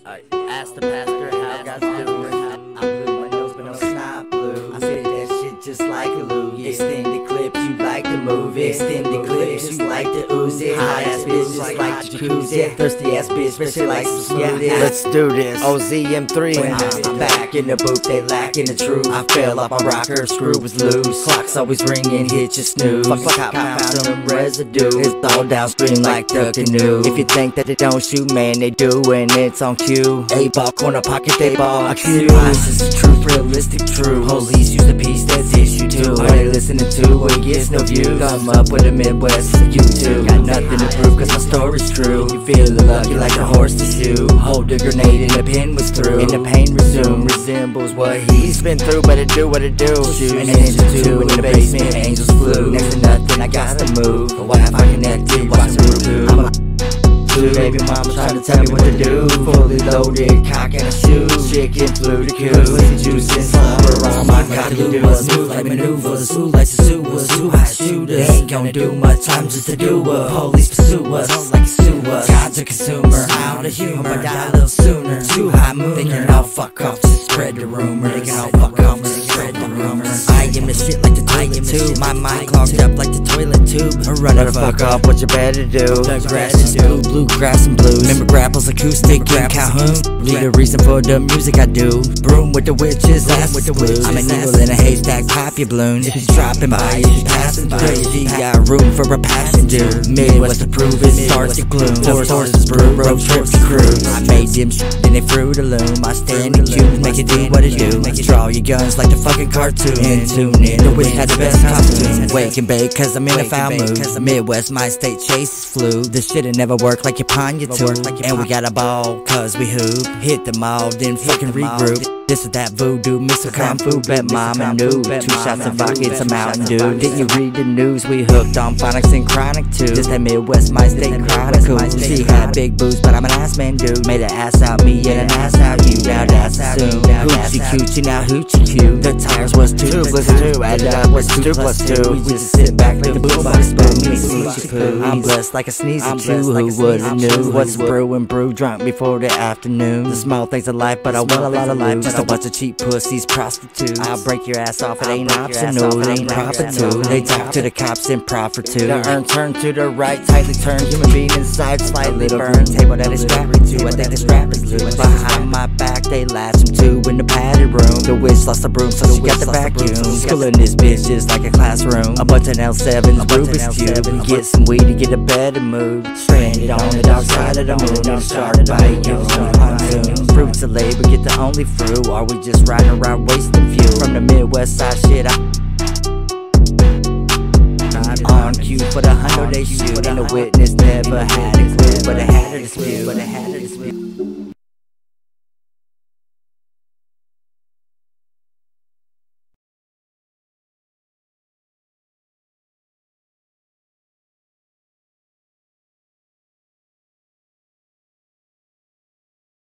Ask the pastor how God's doing. I'm blue, my nose, but I'm not blue. I say that shit just like a Lou. Extended clips, you like the movie. Extended clips, just like the Uzi. Hot ass bitch, just like jacuzzi. Thirsty ass bitch, but she likes some smoothie. Let's do this. OZM3. When I'm back in the booth, they lacking the truth. I fell off my rocker, screw was loose. Clock's always ringing, hit your snooze. Fuck the cop, found some residue. It's all downstream like the canoe. If you think that they don't shoot, man, they do, and it's on cue. 8-ball corner pocket, they ball accuse. This is truth, realistic truth. Police use the piece that's issue too. Are they listening to what gets no views? Come up with a Midwest YouTube. Got nothing to prove cause my story's true. You feel lucky like a horse to shoot. Hold a grenade and the pin was through. And the pain resembles what he's been through, but it do what it do. Shoot an inch or two in the basement, angels flew. Next to nothing, I got to move. The Wi-Fi connected, watching Rubu. I'm a baby mama trying to tell me what to do. Fully loaded, cock and a shoe. Chicken flew the coos, pussy juice and slumber around my cockadoo. Move like maneuvers, smooth like Sasuas. Too high shooters, ain't gonna do much time just to do it. Police pursue us like a sewer. God's a consumer, out of humor, but die a little sooner. Too high moon, thinking I'll fuck off to spread the rumor. Thinking I'll fuck off to spread the rumors. I am the shit like the toilet tube. My mind clogged up like the toilet tube. Run the fuck off, what you better do. The grass is blue, grass and blues. Remember Grapple's acoustic in Calhoun. Need a reason for the music I do. Broom with the witches, ass with the blues. I'm a needle in a haystack, pop your balloon. If he's dropping by, if he's passing through, he got room for a passenger. Midwest to prove it, starts to gloom. Force horses brew, road trips to cruise. I made them shit, then they threw the loom. I stand in queues, make it do what it do. Draw your guns like the fucking cartoon. And tune in, the witch had the best costume. Wake and bake, cause I'm in a foul mood. Midwest, my state chases flu. This shit'll never work like your pawn your tube. And we got a ball, cause we hoop. Hit the mall, then fucking regroup. This is that voodoo, Mr. Kung Fu, bet mama knew. 2 shots of vodka, it's a Mountain Dew. Didn't you read the news? We hooked on phonics and chronic too. Just that Midwest, my state chronicle. She had big boobs, but I'm an ass man dude. Made an ass out me and an ass out you. Now that's assumed. Hoochie coochie, now hoochie cue. The tires was 2 plus 2, added up was 2 plus 2. We just sit back like the boob on the spoon. Me sneezy poo. I'm blessed like a sneezy chew. Who would've knew? What's brewing brew drunk before the afternoon? The small things of life, but I want a lot of life. Just a bunch of cheap pussies, prostitutes. I'll break your ass off, it ain't optional, it ain't proper to. They talk to the cops and profit too. The urn turn to the right, tightly turned. Human being inside, slightly burned. Table that is strapped to, I think the strap is loose. Behind my back, they latch him to in the padded room. The witch lost the broom, so she got the vacuum. Schooling this bitch just like a classroom. A bunch of L7s, Rubik's Cube. Get some weed to get a better mood. Stranded on the dark side of the moon. I'm started by you on pontoon. Fruits of labor get the only fruit. Are we just riding around wasting fuel? From the Midwest side shit, on cue for the 100 they shoot. And the witness never had a clue, but it had a dispute.